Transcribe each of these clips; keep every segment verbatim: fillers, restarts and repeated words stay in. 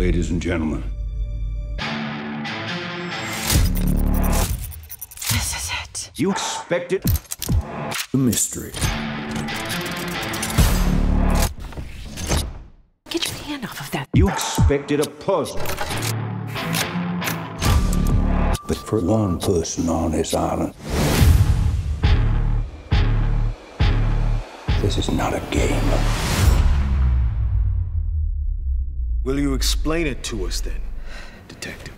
ladies and gentlemen. This is it. You expected a mystery. Get your hand off of that. You expected a puzzle. But for one person on this island, this is not a game. Will you explain it to us then, Detective?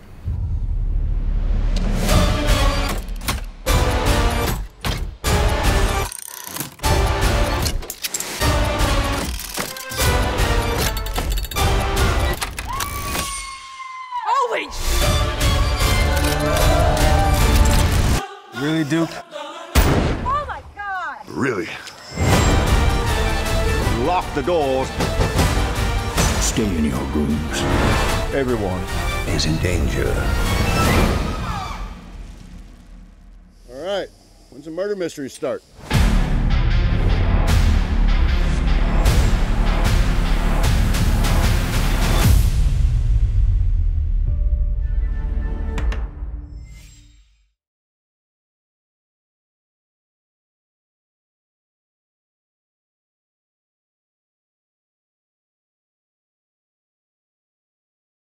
Holy Really, Duke? Oh my God! Really? Lock the doors. Stay in your rooms. Everyone Is in danger. All right. When's the murder mystery start?